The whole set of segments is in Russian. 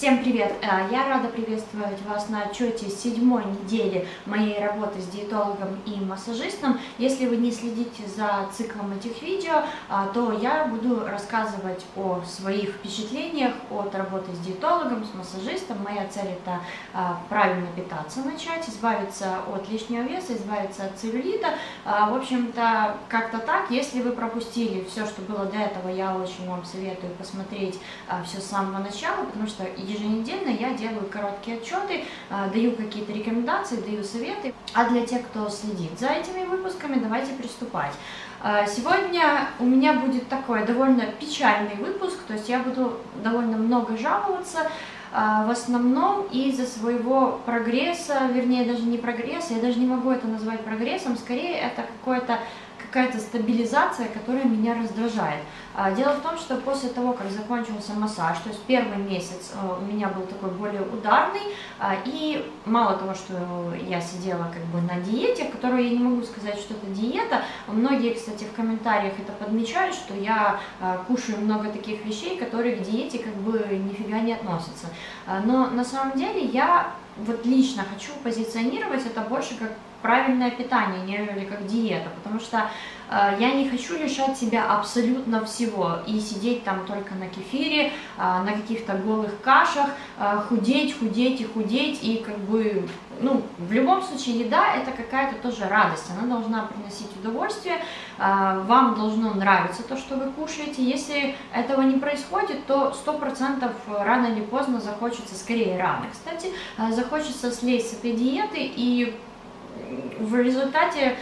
Всем привет! Я рада приветствовать вас на отчете 7-й недели моей работы с диетологом и массажистом. Если вы не следите за циклом этих видео, то я буду рассказывать о своих впечатлениях от работы с диетологом, с массажистом. Моя цель — это правильно питаться начать, избавиться от лишнего веса, избавиться от целлюлита. В общем-то, как-то так. Если вы пропустили все, что было до этого, я очень вам советую посмотреть все с самого начала, потому что еженедельно я делаю короткие отчеты, даю какие-то рекомендации, даю советы. А для тех, кто следит за этими выпусками, давайте приступать. Сегодня у меня будет такой довольно печальный выпуск, то есть я буду довольно много жаловаться, в основном из-за своего прогресса, вернее даже не прогресса, я даже не могу это назвать прогрессом, скорее это какая-то стабилизация, которая меня раздражает. Дело в том, что после того, как закончился массаж, то есть первый месяц у меня был такой более ударный, и мало того, что я сидела как бы на диете, которую я не могу сказать, что это диета, многие, кстати, в комментариях это подмечают, что я кушаю много таких вещей, которые к диете как бы нифига не относятся. Но на самом деле я вот лично хочу позиционировать это больше как правильное питание, нежели как диета, потому что я не хочу лишать себя абсолютно всего и сидеть там только на кефире, на каких-то голых кашах, худеть и как бы, ну, в любом случае еда — это какая-то тоже радость, она должна приносить удовольствие, вам должно нравиться то, что вы кушаете. Если этого не происходит, то 100% рано или поздно захочется, скорее рано, кстати, захочется слезть с этой диеты, и в результате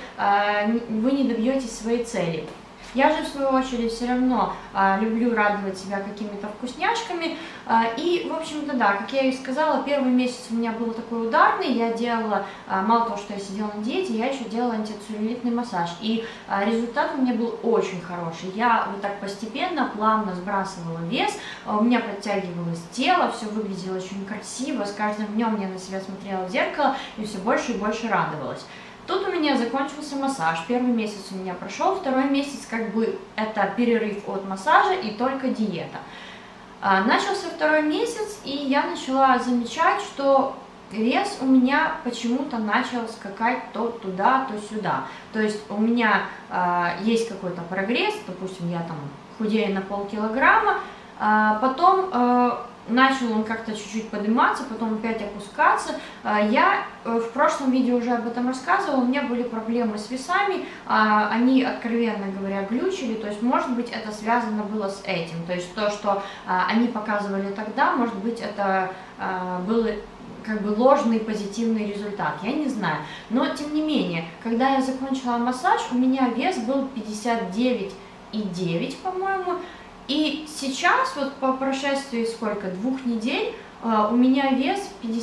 вы не добьетесь своей цели. Я же, в свою очередь, все равно люблю радовать себя какими-то вкусняшками. И, в общем-то, да, как я и сказала, первый месяц у меня был такой ударный. Я делала, мало того, что я сидела на диете, я еще делала антицеллюлитный массаж. И результат у меня был очень хороший. Я вот так постепенно, плавно сбрасывала вес, у меня подтягивалось тело, все выглядело очень красиво. С каждым днем я на себя смотрела в зеркало и все больше и больше радовалась. Тут у меня закончился массаж, первый месяц у меня прошел, второй месяц как бы это перерыв от массажа и только диета. Начался второй месяц, и я начала замечать, что вес у меня почему-то начал скакать то туда, то сюда. То есть у меня есть какой-то прогресс, допустим, я там худею на полкилограмма, потом начал он как-то чуть-чуть подниматься, потом опять опускаться. Я в прошлом видео уже об этом рассказывала, у меня были проблемы с весами, они, откровенно говоря, глючили, то есть, может быть, это связано было с этим, то есть то, что они показывали тогда, может быть, это был как бы ложный позитивный результат, я не знаю. Но, тем не менее, когда я закончила массаж, у меня вес был 59,9, по-моему, и сейчас, вот по прошествии сколько, 2 недель, у меня вес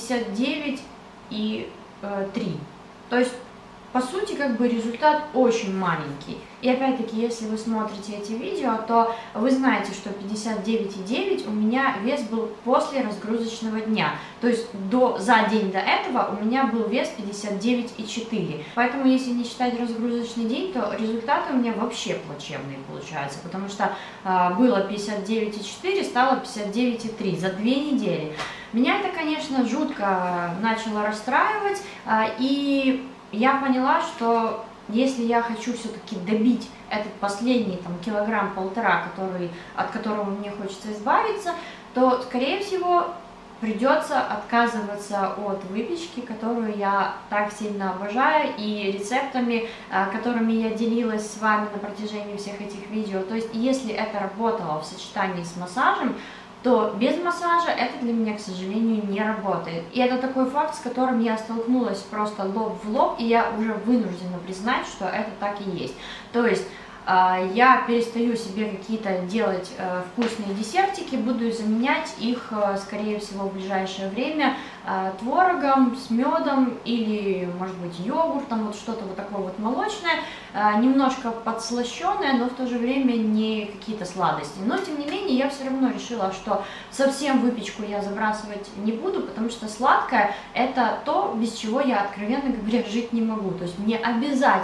59,3. То есть, по сути, как бы результат очень маленький. И опять-таки, если вы смотрите эти видео, то вы знаете, что 59,9 у меня вес был после разгрузочного дня. То есть за день до этого у меня был вес 59,4. Поэтому, если не считать разгрузочный день, то результаты у меня вообще плачевные получаются. Потому что было 59,4, стало 59,3 за 2 недели. Меня это, конечно, жутко начало расстраивать. И я поняла, что если я хочу все-таки добить этот последний там килограмм-полтора, от которого мне хочется избавиться, то, скорее всего, придется отказываться от выпечки, которую я так сильно обожаю, и рецептами, которыми я делилась с вами на протяжении всех этих видео. То есть, если это работало в сочетании с массажем, то без массажа это для меня, к сожалению, не работает. И это такой факт, с которым я столкнулась просто лоб в лоб, и я уже вынуждена признать, что это так и есть. То есть я перестаю себе какие-то делать вкусные десертики, буду заменять их, скорее всего, в ближайшее время творогом, с медом или, может быть, йогуртом, вот что-то вот такое вот молочное, немножко подслащенное, но в то же время не какие-то сладости. Но, тем не менее, я все равно решила, что совсем выпечку я забрасывать не буду, потому что сладкое — это то, без чего я, откровенно говоря, жить не могу. То есть мне обязательно нужно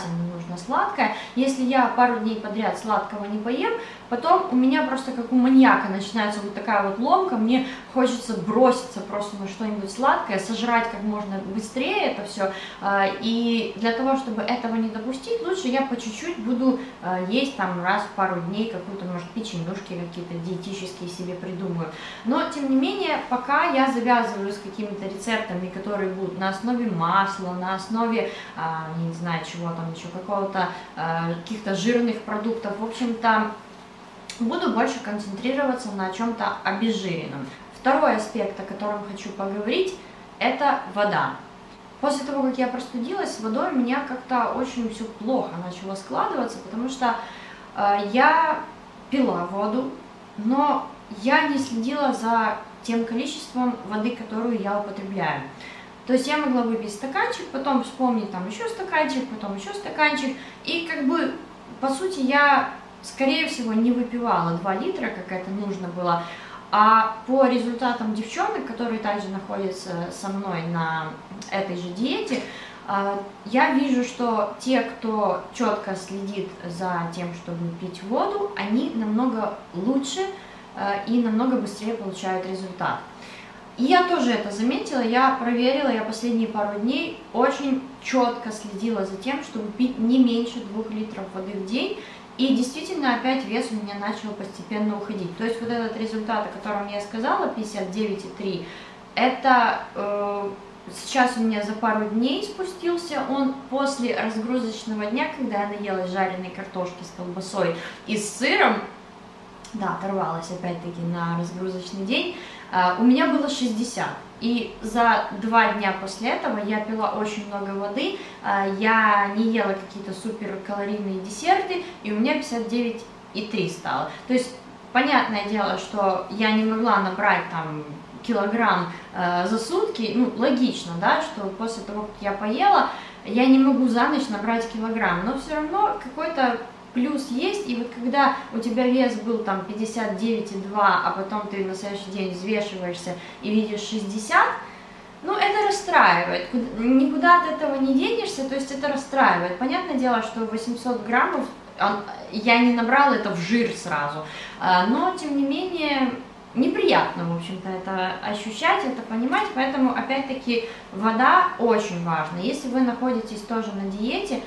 нужно сладкое. Если я пару дней подряд сладкого не поем, потом у меня просто как у маньяка начинается вот такая вот ломка, мне хочется броситься просто на что-нибудь сладкое, сожрать как можно быстрее это все. И для того, чтобы этого не допустить, лучше я по чуть-чуть буду есть там раз в пару дней какую-то, может, печенюшки какие-то диетические себе придумаю. Но, тем не менее, пока я завязываю с какими-то рецептами, которые будут на основе масла, на основе, не знаю, чего там еще, какого-то, каких-то жирных продуктов, в общем-то, буду больше концентрироваться на чем-то обезжиренном. Второй аспект, о котором хочу поговорить, это вода. После того, как я простудилась, с водой у меня как-то очень все плохо начало складываться, потому что я пила воду, но я не следила за тем количеством воды, которую я употребляю. То есть я могла выпить стаканчик, потом вспомнить там еще стаканчик, потом еще стаканчик, и как бы, по сути, я, скорее всего, не выпивала 2 литра, как это нужно было, а по результатам девчонок, которые также находятся со мной на этой же диете, я вижу, что те, кто четко следит за тем, чтобы пить воду, они намного лучше и намного быстрее получают результат. И я тоже это заметила, я проверила, я последние пару дней очень четко следила за тем, чтобы пить не меньше 2 литров воды в день, и действительно опять вес у меня начал постепенно уходить. То есть вот этот результат, о котором я сказала, 59,3, это сейчас у меня за пару дней спустился, он после разгрузочного дня, когда я наелась жареной картошки с колбасой и с сыром, да, оторвалась опять-таки на разгрузочный день, у меня было 60. И за 2 дня после этого я пила очень много воды, я не ела какие-то суперкалорийные десерты, и у меня 59,3 стало. То есть, понятное дело, что я не могла набрать там килограмм за сутки, ну, логично, да, что после того, как я поела, я не могу за ночь набрать килограмм, но все равно какой-то плюс есть, и вот когда у тебя вес был там 59,2, а потом ты на следующий день взвешиваешься и видишь 60, ну, это расстраивает, никуда от этого не денешься, то есть это расстраивает. Понятное дело, что 800 граммов я не набрала это в жир сразу, но, тем не менее, неприятно, в общем-то, это ощущать, это понимать, поэтому, опять-таки, вода очень важна. Если вы находитесь тоже на диете,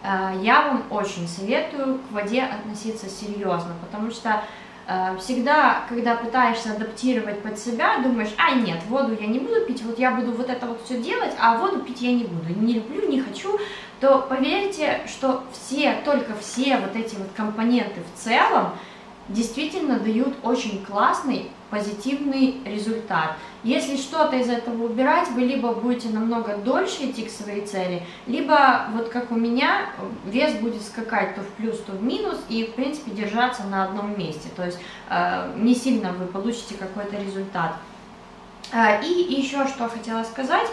я вам очень советую к воде относиться серьезно, потому что всегда, когда пытаешься адаптировать под себя, думаешь, нет, воду я не буду пить, вот я буду вот это вот все делать, а воду пить я не буду, не люблю, не хочу, то поверьте, что только все вот эти вот компоненты в целом действительно дают очень классный, позитивный результат. Если что-то из этого убирать, вы либо будете намного дольше идти к своей цели, либо, вот как у меня, вес будет скакать то в плюс, то в минус, и, в принципе, держаться на одном месте. То есть не сильно вы получите какой-то результат. И еще что хотела сказать,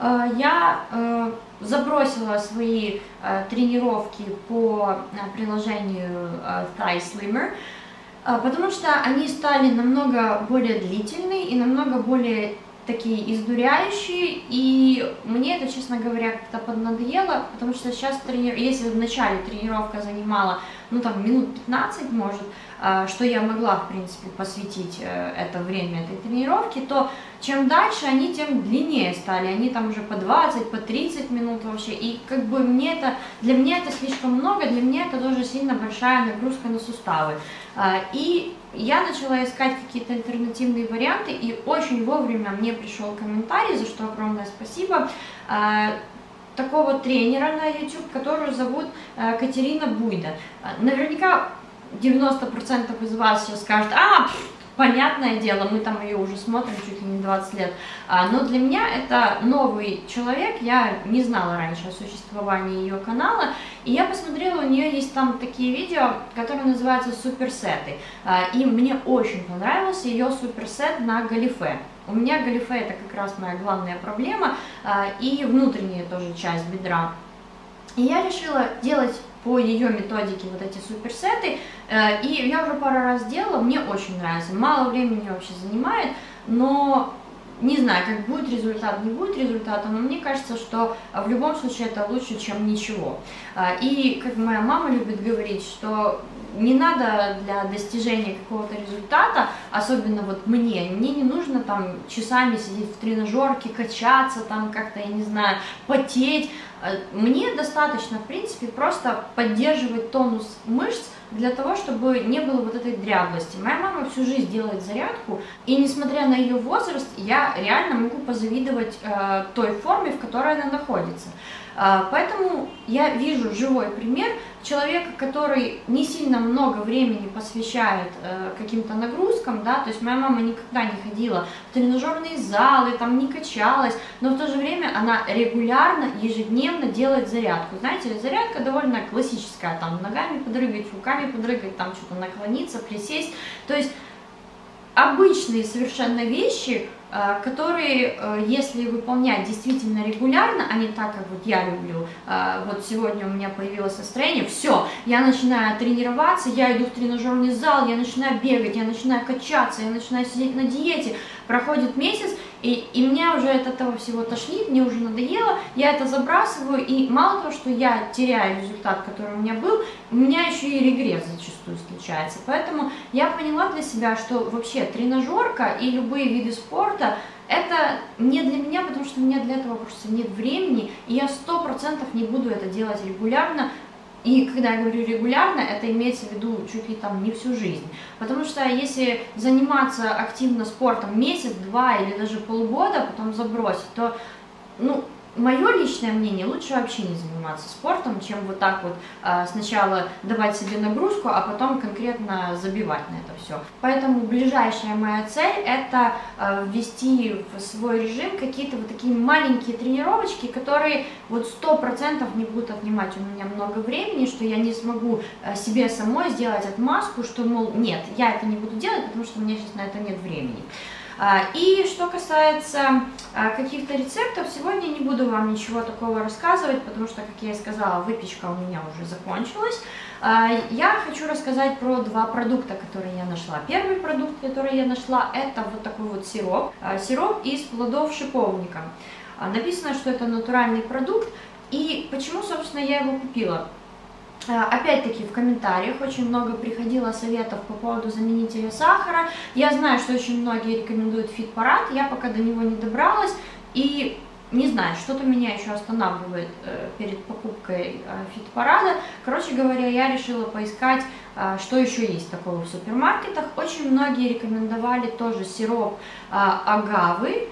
я забросила свои тренировки по приложению Thigh Slimmer, потому что они стали намного более длительные и намного более такие издуряющие, и мне это, честно говоря, как-то поднадоело, потому что сейчас, если в начале тренировка занимала, ну там минут 15, может, что я могла, в принципе, посвятить это время этой тренировки, то чем дальше они, тем длиннее стали, они там уже по 20, по 30 минут вообще, и как бы для меня это слишком много, для меня это тоже сильно большая нагрузка на суставы. И я начала искать какие-то альтернативные варианты, и очень вовремя мне пришел комментарий, за что огромное спасибо, такого тренера на YouTube, которую зовут Катерина Буйда. Наверняка 90% из вас сейчас скажут, понятное дело, мы там ее уже смотрим чуть ли не 20 лет, но для меня это новый человек, я не знала раньше о существовании ее канала, и я посмотрела, у нее есть там такие видео, которые называются суперсеты, и мне очень понравился ее суперсет на галифе. У меня галифе это как раз моя главная проблема, и внутренняя тоже часть бедра. И я решила делать по ее методике вот эти суперсеты, и я уже пару раз делала, мне очень нравится, мало времени вообще занимает, но Не знаю, как будет результат, не будет результата, но мне кажется, что в любом случае это лучше, чем ничего. И как моя мама любит говорить, что не надо для достижения какого-то результата, особенно вот мне не нужно там часами сидеть в тренажерке, качаться там как-то, я не знаю, потеть. Мне достаточно, в принципе, просто поддерживать тонус мышц для того, чтобы не было вот этой дряблости. Моя мама всю жизнь делает зарядку, и несмотря на ее возраст, я реально могу позавидовать той форме, в которой она находится. Поэтому я вижу живой пример человека, который не сильно много времени посвящает каким-то нагрузкам, да, то есть моя мама никогда не ходила в тренажерные залы, там не качалась, но в то же время она регулярно, ежедневно делает зарядку. Знаете, зарядка довольно классическая, там ногами подрыгать, руками подрыгать, там что-то наклониться, присесть, то есть обычные совершенно вещи, которые, если выполнять действительно регулярно, а не так, как вот я люблю, вот сегодня у меня появилось настроение, все, я начинаю тренироваться, я иду в тренажерный зал, я начинаю бегать, я начинаю качаться, я начинаю сидеть на диете, проходит месяц, и меня уже от этого всего тошнит, мне уже надоело, я это забрасываю, и мало того, что я теряю результат, который у меня был, у меня еще и регресс зачастую случается. Поэтому я поняла для себя, что вообще тренажерка и любые виды спорта это не для меня, потому что у меня для этого просто нет времени, и я 100% не буду это делать регулярно. И когда я говорю регулярно, это имеется в виду чуть ли там не всю жизнь. Потому что если заниматься активно спортом месяц, два или даже полгода, потом забросить, то, ну, мое личное мнение, лучше вообще не заниматься спортом, чем вот так вот сначала давать себе нагрузку, а потом конкретно забивать на это все. Поэтому ближайшая моя цель – это ввести в свой режим какие-то вот такие маленькие тренировочки, которые вот 100% не будут отнимать у меня много времени, что я не смогу себе самой сделать отмазку, что, мол, нет, я это не буду делать, потому что у меня сейчас на это нет времени. И что касается каких-то рецептов, сегодня не буду вам ничего такого рассказывать, потому что, как я и сказала, выпечка у меня уже закончилась. Я хочу рассказать про два продукта, которые я нашла. Первый продукт, который я нашла, это вот такой вот сироп. Сироп из плодов шиповника. Написано, что это натуральный продукт. И почему, собственно, я его купила? Опять-таки в комментариях очень много приходило советов по поводу заменителя сахара. Я знаю, что очень многие рекомендуют Фитпарад, я пока до него не добралась и не знаю, что-то меня еще останавливает перед покупкой Фитпарада. Короче говоря, я решила поискать, что еще есть такого в супермаркетах. Очень многие рекомендовали тоже сироп агавы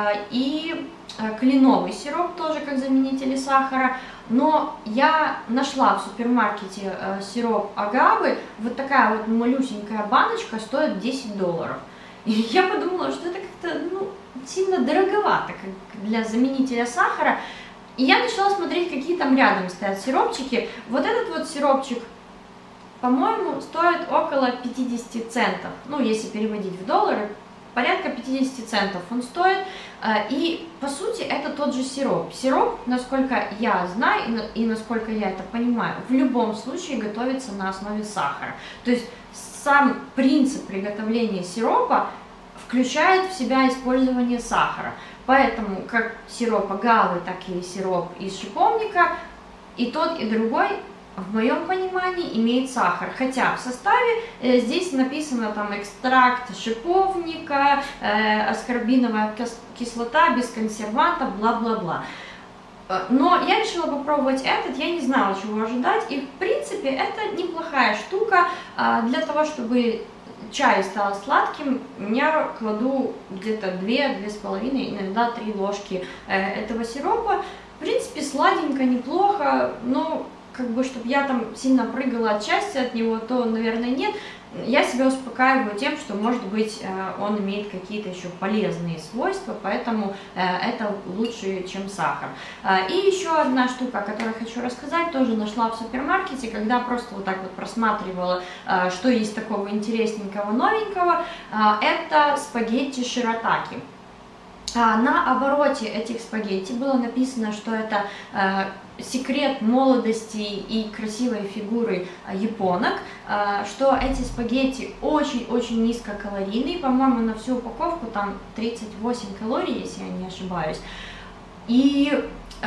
и кленовый сироп тоже как заменители сахара. Но я нашла в супермаркете сироп агавы, вот такая вот малюсенькая баночка стоит $10. И я подумала, что это как-то, ну, сильно дороговато как для заменителя сахара. И я начала смотреть, какие там рядом стоят сиропчики. Вот этот вот сиропчик, по-моему, стоит около 50 центов. Ну, если переводить в доллары, порядка 50 центов он стоит. И, по сути, это тот же сироп. Сироп, насколько я знаю и насколько я это понимаю, в любом случае готовится на основе сахара. То есть сам принцип приготовления сиропа включает в себя использование сахара. Поэтому как сироп агавы, так и сироп из шиповника, и тот, и другой, в моем понимании, имеет сахар. Хотя в составе здесь написано там экстракт шиповника, аскорбиновая кислота, без консервантов, бла-бла-бла. Но я решила попробовать этот, я не знала, чего ожидать, и в принципе это неплохая штука. Для того, чтобы чай стал сладким, я кладу где-то 2-2,5, иногда 3 ложки этого сиропа. В принципе, сладенько, неплохо, но как бы, чтобы я там сильно прыгала от счастья от него, то, наверное, нет. Я себя успокаиваю тем, что, может быть, он имеет какие-то еще полезные свойства, поэтому это лучше, чем сахар. И еще одна штука, о которой хочу рассказать, тоже нашла в супермаркете, когда просто вот так вот просматривала, что есть такого интересненького, новенького, это спагетти ширатаки. На обороте этих спагетти было написано, что это секрет молодости и красивой фигуры японок, что эти спагетти очень-очень низкокалорийные, по-моему, на всю упаковку там 38 калорий, если я не ошибаюсь. И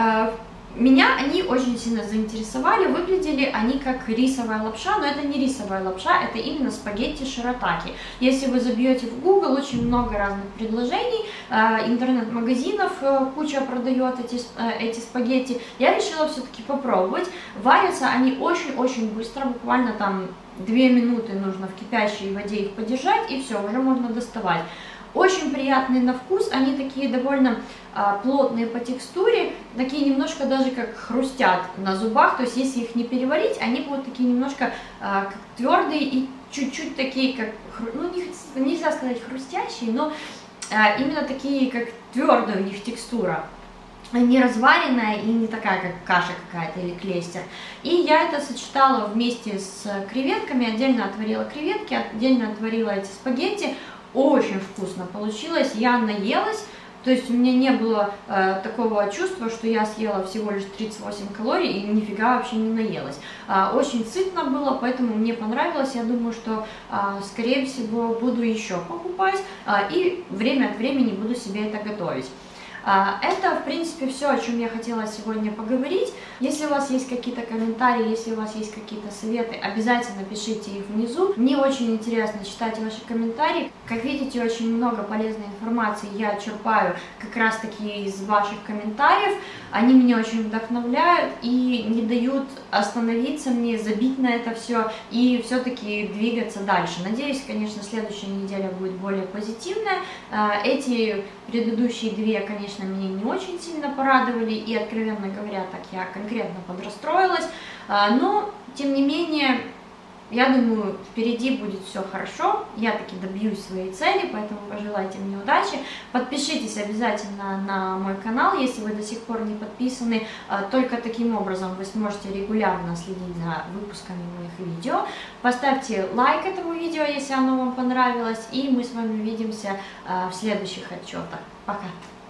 меня они очень сильно заинтересовали, выглядели они как рисовая лапша, но это не рисовая лапша, это именно спагетти ширатаки. Если вы забьете в Google, очень много разных предложений, интернет-магазинов куча продает эти спагетти. Я решила все-таки попробовать. Варятся они очень-очень быстро, буквально там 2 минуты нужно в кипящей воде их подержать, и все, уже можно доставать. Очень приятные на вкус, они такие довольно плотные по текстуре, такие немножко даже как хрустят на зубах, то есть если их не переварить, они будут такие немножко как твердые и чуть-чуть такие, как, ну нельзя сказать хрустящие, но именно такие, как твердая у них текстура. Не разваренная и не такая, как каша какая-то или клейстер. И я это сочетала вместе с креветками, отдельно отварила креветки, отдельно отварила эти спагетти. Очень вкусно получилось, я наелась, то есть у меня не было такого чувства, что я съела всего лишь 38 калорий и нифига вообще не наелась. Очень сытно было, поэтому мне понравилось, я думаю, что скорее всего буду еще покупать и время от времени буду себе это готовить. Это, в принципе, все, о чем я хотела сегодня поговорить. Если у вас есть какие-то комментарии, если у вас есть какие-то советы, обязательно пишите их внизу. Мне очень интересно читать ваши комментарии. Как видите, очень много полезной информации я черпаю как раз-таки из ваших комментариев. Они меня очень вдохновляют и не дают остановиться мне, забить на это все и все-таки двигаться дальше. Надеюсь, конечно, следующая неделя будет более позитивная. Эти предыдущие 2, конечно, меня не очень сильно порадовали, и, откровенно говоря, так я конкретно подрастроилась, но, тем не менее, я думаю, впереди будет все хорошо, я таки добьюсь своей цели, поэтому пожелайте мне удачи. Подпишитесь обязательно на мой канал, если вы до сих пор не подписаны, только таким образом вы сможете регулярно следить за выпусками моих видео. Поставьте лайк этому видео, если оно вам понравилось, и мы с вами увидимся в следующих отчетах. Пока!